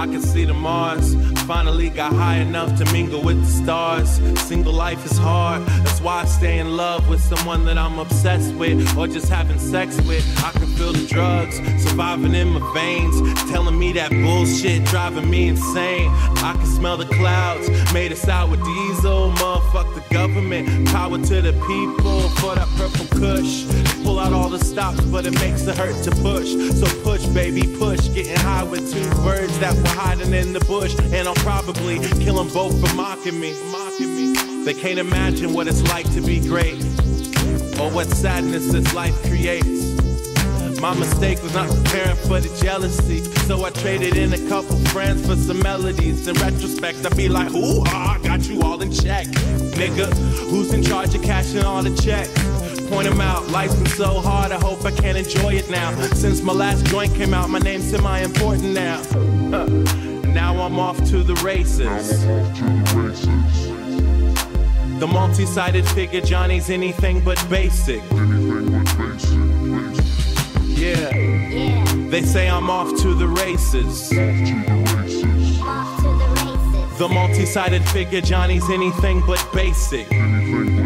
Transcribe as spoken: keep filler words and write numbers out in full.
I can see the Mars. Finally got high enough to mingle with the stars. Single life is hard, that's why I stay in love with someone that I'm obsessed with, or just having sex with. I can feel the drugs surviving in my veins, telling me that bullshit, driving me insane. I can smell the clouds, made us out with diesel. Motherfuck the government, power to the people for that purple kush. Pull out all the stops, but it makes it hurt to push. So push, baby, push. Getting high with two birds that were hiding in the bush, and I'll probably kill them both for mocking me. Mocking me. They can't imagine what it's like to be great, or what sadness this life creates. My mistake was not preparing for the jealousy, so I traded in a couple friends for some melodies. In retrospect, I be like, ooh, ah, I got you all in check. Nigga, who's in charge of cashing all the checks? Point them out, life's been so hard, I hope I can enjoy it now. Since my last joint came out, my name's semi-important now. Huh. Now I'm off to the races. The multi-sided figure, Johnny's anything but basic. Yeah. Yeah. They say I'm off to the races. Off to the races. The multi-sided figure, Johnny's anything but basic. Anything but